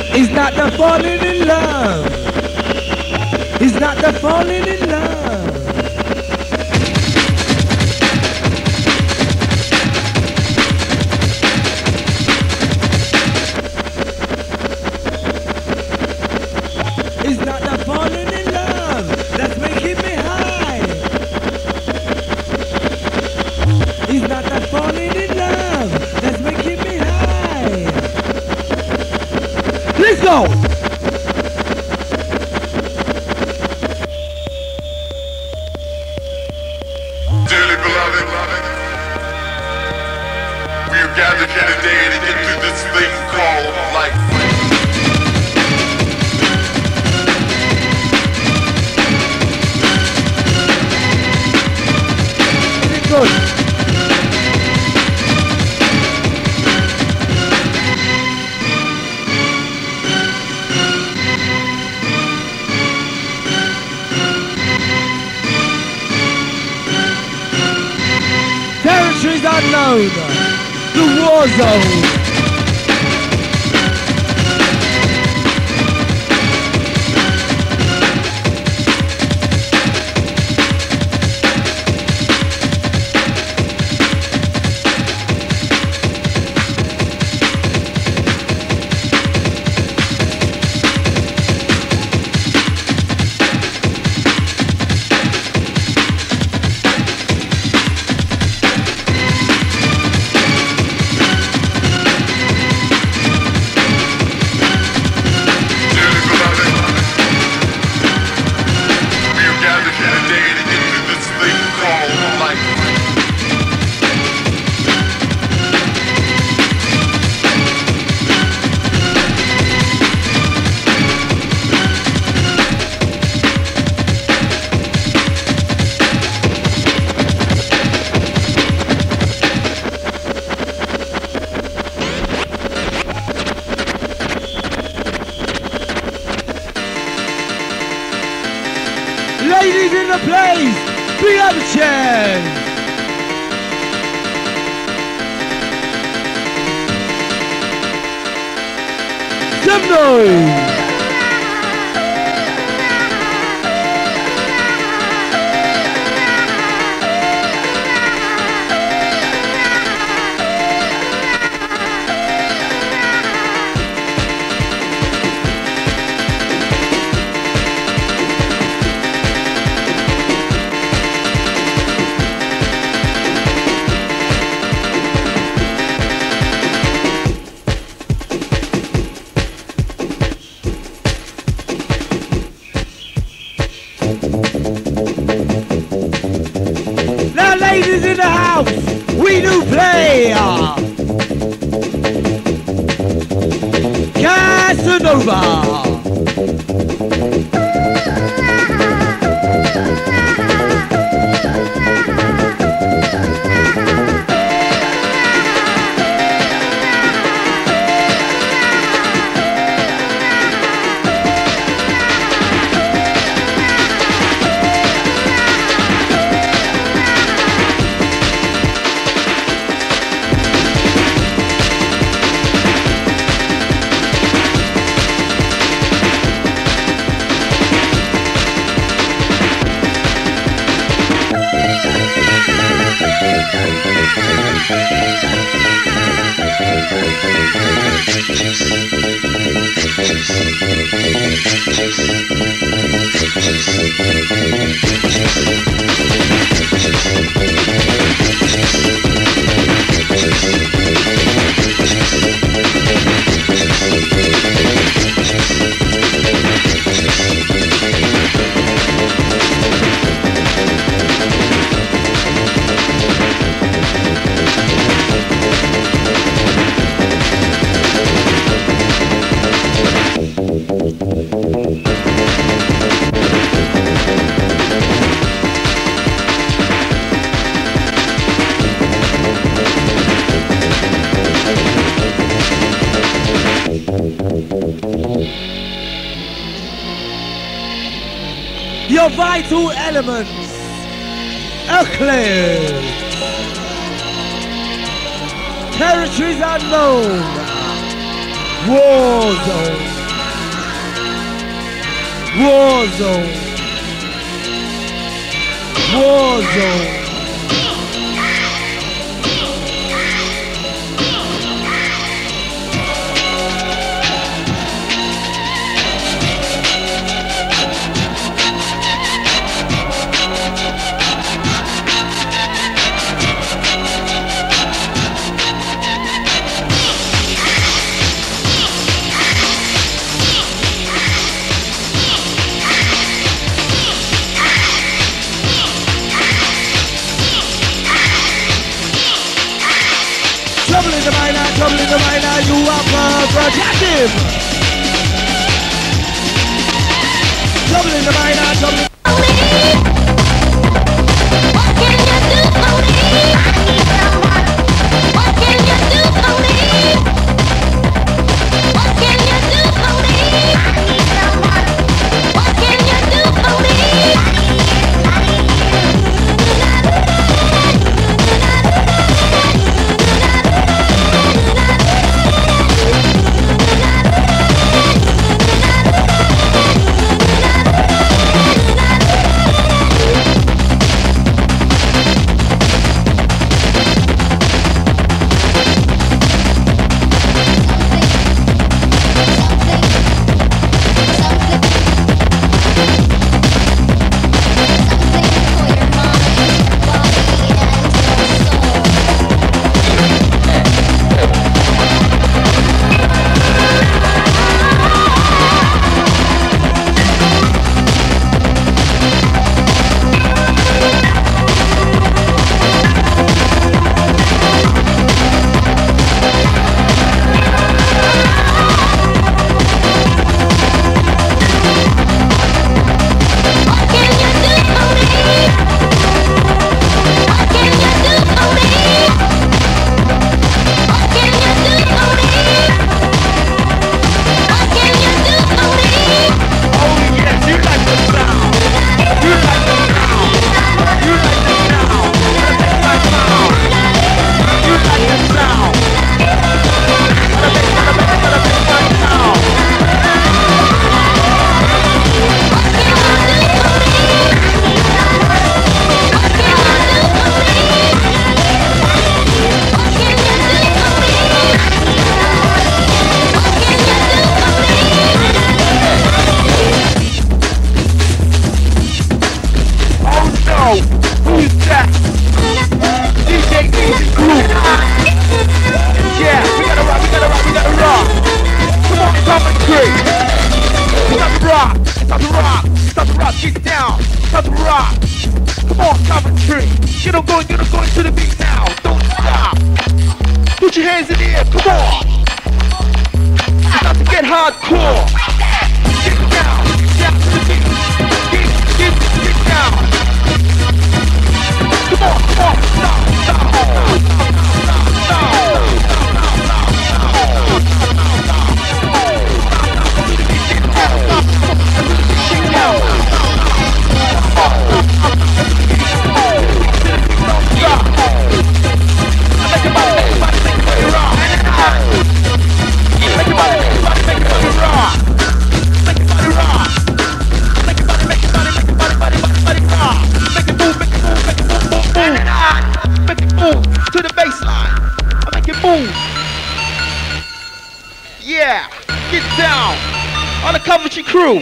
It's not the falling in love. It's not the falling in love. It's not the falling in love that's making me high. It's not the falling in love that's making me high. Let's go! Dearly beloved, we are gathered here today to get through this thing called life. Good. Territories unknown. The war zone. Ladies in the place, bring up the chairs. Some noise. Now, ladies in the house, we do play Casanova. Your vital elements, Eclipse. Territories unknown, war zone. War zone. War zone. Trouble in the minor, you are projective. Trouble in the minor, trouble in the what can you do for me? I need someone. What can you do for me? What can you do for me? I need someone. What can you do for me? Crew,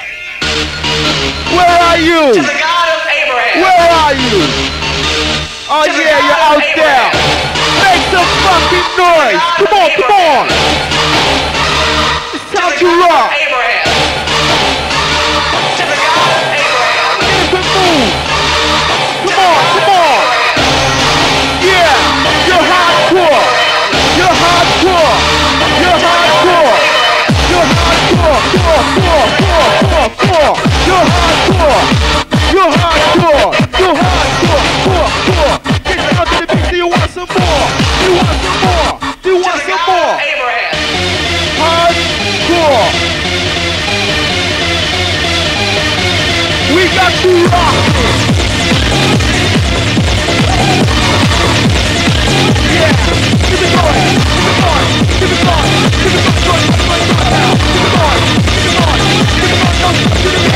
where are you? To the God of Abraham. Where are you? Oh to yeah, you're out there. Make some fucking noise. Come on, come on. It's time to rock. Abraham. To the God of Abraham. Get up and move. Come on, come on. Yeah, you're hardcore. You're hardcore. You're hardcore. You're hardcore. You're hardcore. You're hardcore. You're hardcore. Get down to the beat. Do you want some more? Do you want some more? Do you want some more? Hardcore. We got you rocking. Yeah. Keep it going. Keep it going. Keep it going. Keep it going. Keep it going. Keep it going. Keep it going. Keep it going. Keep it going.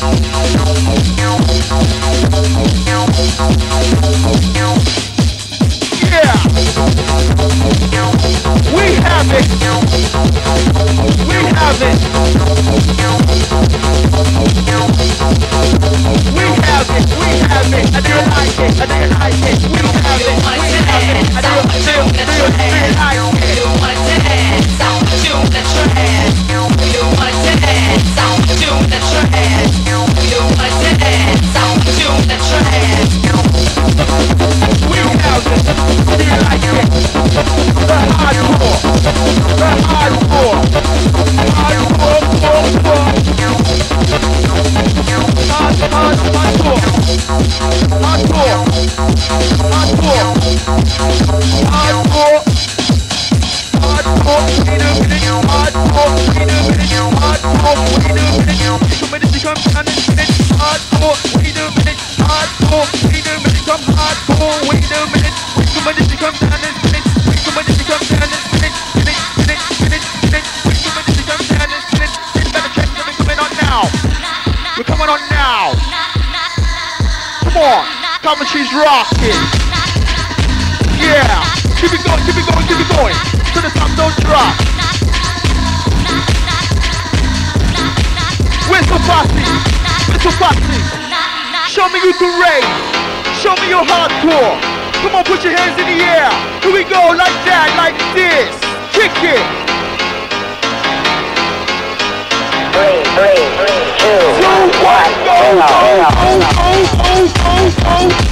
She's rocking. Yeah. Keep it going, keep it going, keep it going. To the top, don't drop. Whistle party. Whistle party. Show me you can rave. Show me your hardcore. Come on, put your hands in the air. Here we go, like that, like this. Kick it. 3, 2, 1, go.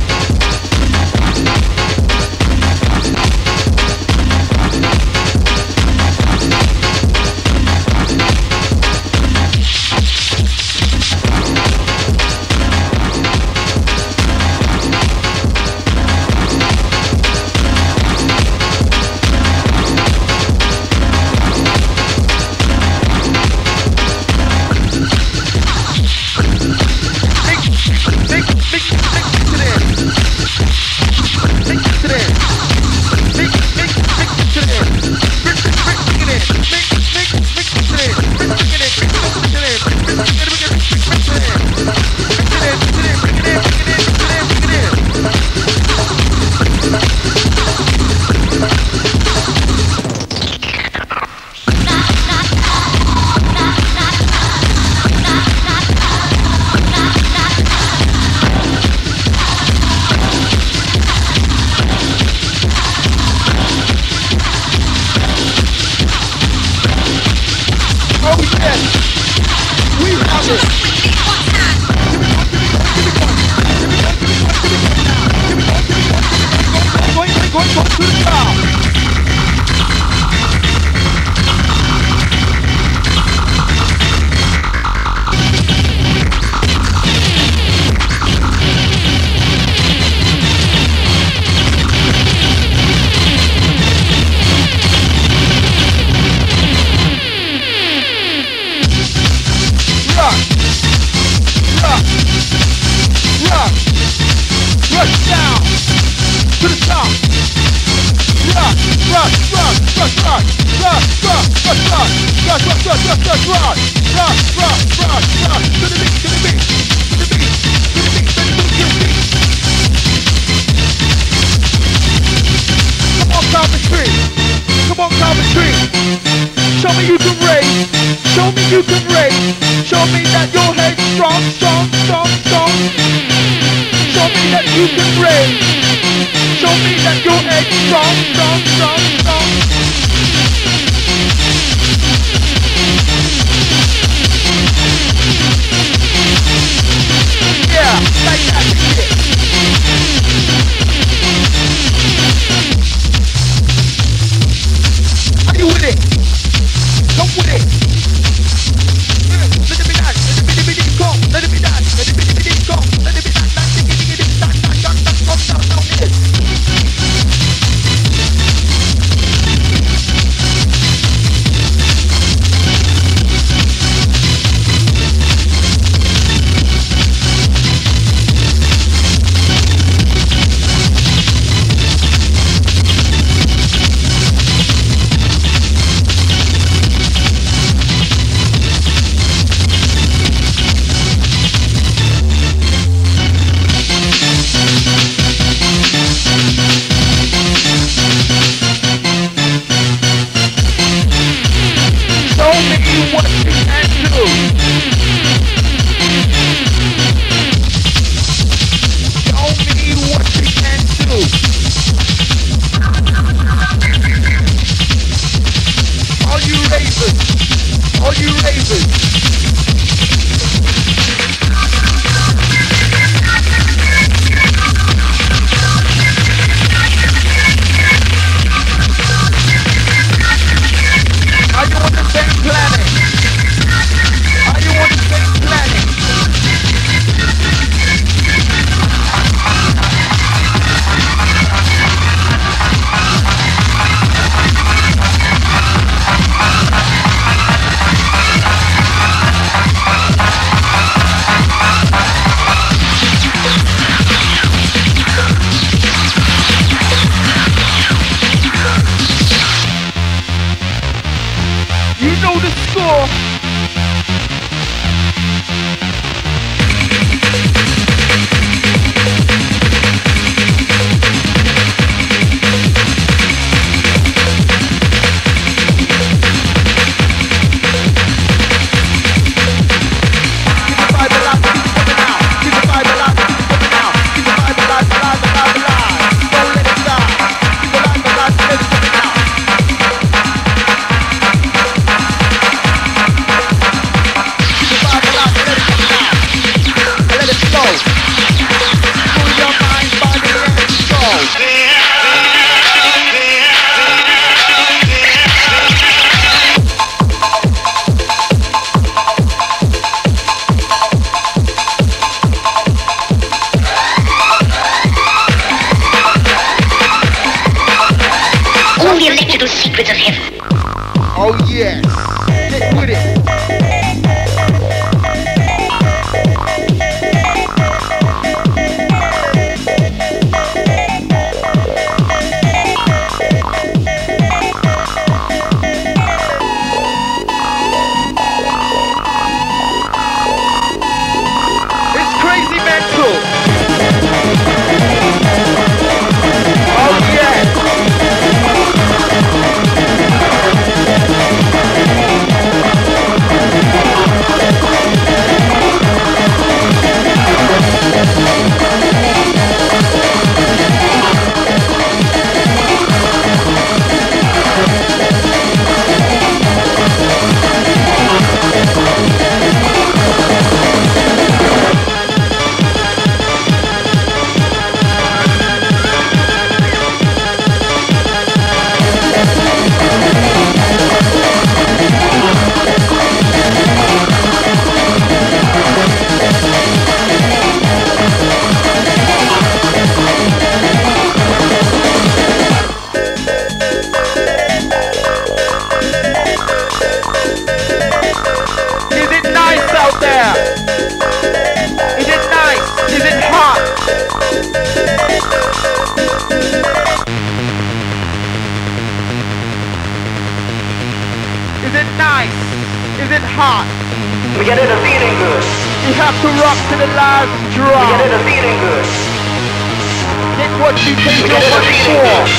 feeling hot. We get it a feeling good. You have to rock to the last We drop. get it a feeling good. Get what you pay We so get it a much feeling for. good.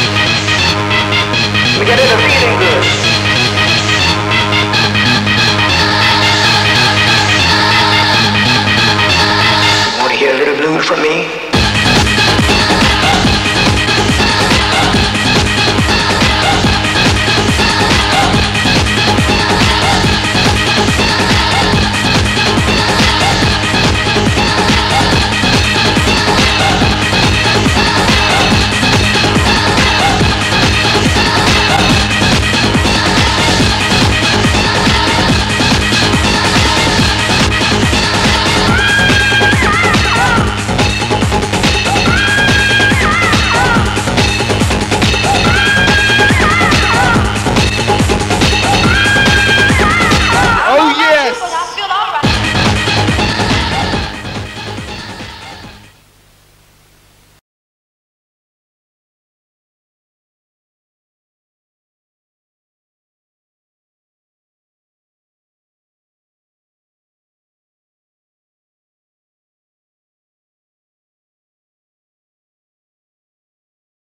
We get it a feeling good. Want to hear a little blues from me?